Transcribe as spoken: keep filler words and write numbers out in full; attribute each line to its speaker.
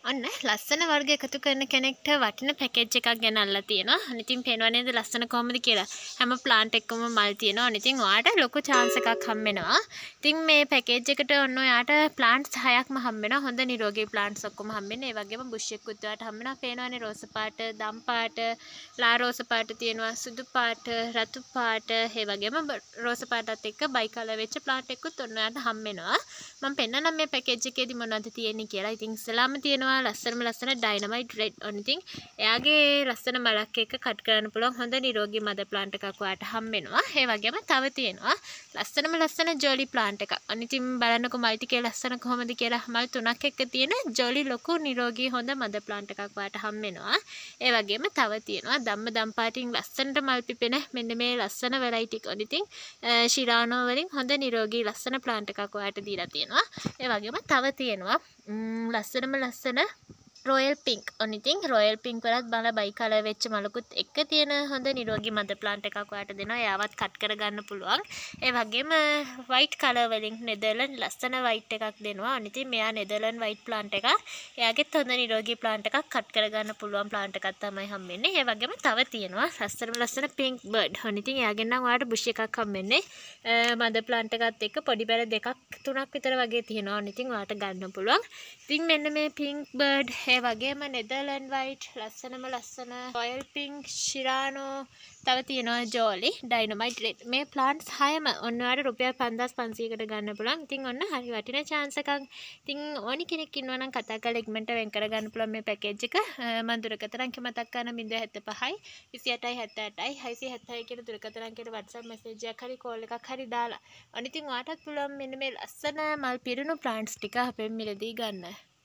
Speaker 1: ඔන්න ලස්සන වර්ග එකතු කරන කෙනෙක්ට වටින පැකේජ් එකක් ගෙනල්ලා තියෙනවා. අනිතින් පේනවා නේද ලස්සන කොහොමද කියලා. හැම ප්ලාන්ට් එකකම මල් තියෙනවා. අනිතින් ඔයාට ලොකු chance එකක් හම්බ වෙනවා. ඉතින් මේ පැකේජ් එකට ඔන්න ඔයාට ප්ලාන්ට්ස් හයක්ම හම්බ වෙනවා. හොඳ නිරෝගී ප්ලාන්ට්ස් ඔක්කොම හම්බ වෙනවා. ඒ වගේම බුෂ් එකකුත් ඔයාට හම්බ වෙනවා. පේනවනේ රෝස පාට, දම් පාට, ලා රෝස පාට තියෙනවා, සුදු පාට, රතු පාට, ඒ වගේම රෝස පාටත් එක්ක බයි කලර් වෙච්ච ප්ලාන්ට් එකකුත් ඔන්න ඔයාට හම්බ වෙනවා. මම පෙන්නනම් මේ පැකේජ් එකේදී මොනවද තියෙන්නේ කියලා. ඉතින් ඉස්සලාම තියෙනවා ලස්සනම ලස්සන ඩයිනමයිට් රෙඩ් ඔන්න ඉතින් එයාගේ ලස්සන මලක් එක්ක කට් කරන්න පුළුවන් හොඳ නිරෝගී මද ප්ලාන්ට් එකක් ඔයාලට හම්බ වෙනවා. ඒ වගේම තව තියෙනවා ලස්සනම ලස්සන ජෝලි ප්ලාන්ට් එකක්. ඔන්න ඉතින් බලන්නකො මල් ටිකේ ලස්සන කොහොමද කියලා. මල් තුනක් එක්ක තියෙන ජෝලි ලොකු නිරෝගී හොඳ මද ප්ලාන්ට් එකක් ඔයාලට හම්බ වෙනවා. ඒ වගේම තව තියෙනවා ධම්ම දම් පාටින් ලස්සනට මල් පිපෙන මෙන්න මේ ලස්සන වෙරයිටි එක. ඔන්න ඉතින් ශිරානෝ වලින් හොඳ නිරෝගී ලස්සන ප්ලාන්ට් එකක් ඔයාලට දීලා තියෙනවා. ඒ වගේම තව තියෙනවා ලස්සනම ලස්සන රොයල් පින්ක්. ඔන්න ඉතින් රොයල් පින්ක් වලත් බල බයි කලර් වෙච්ච මලකුත් එක්ක තියෙන හොඳ නිරෝගී මද ප්ලාන්ට් එකක් ඔයාලට දෙනවා. එයාවත් කට් කරගන්න පුළුවන්. ඒ වගේම වයිට් කලර් වලින් නෙදර්ලන්ඩ් ලස්සන වයිට් එකක් දෙනවා. ඔන්න ඉතින් මෙයා නෙදර්ලන්ඩ් වයිට් ප්ලාන්ට් එකක්. එයාගෙත් හොඳ නිරෝගී ප්ලාන්ට් එකක් කට් කරගන්න පුළුවන් ප්ලාන්ට් එකක් තමයි හම්බෙන්නේ. ඒ වගේම තව තියෙනවා ලස්සනම ලස්සන පින්ක් බර්ඩ්. ඔන්න ඉතින් එයාගෙන් නම් ඔයාලට බුෂ් එකක් හම්බෙන්නේ. මද ප්ලාන්ට් එකත් එක්ක පොඩි බැල දෙකක් තුනක් විතර වගේ තියෙනවා. ඔන්න ඉතින් ඔයාලට ගන්න පුළුවන්. ඉතින් මෙන්න මේ පින්ක් බර්ඩ් ඒ වගේම නෙදර්ලන්ඩ් වයිට් ලස්සනම ලස්සන රොයල් පින්ක් ශිරානෝ තව තියෙනවා ජෝලි ඩයිනමයිට් රෙඩ් මේ ප්ලාන්ට්ස් හයම ඔන්න ඔයාලට රුපියල් පන්දාස් පන්සීයකට ගන්න පුළුවන්. ඉතින් ඔන්න හරි වටින chance එකක්. ඉතින් ඕනි කෙනෙක් ඉන්නවා නම් කතා කරලා ඉක්මනට වෙන් කර ගන්න පුළුවන් මේ පැකේජ් එක. මම දුරකථන අංක මතක් කරන zero seven five විසිඅටයි හැත්තෑටයි හයසිය හැත්තෑ කියලා දුරකථන අංකයට WhatsApp message එකක් හරි call එකක් හරි දාලා. අනිත් ඉතින් ඔයාටත් පුළුවන් මෙන්න මේ ලස්සන මල් පිරුණු ප්ලාන්ට්ස් ටික අපෙන් මිලදී ගන්න.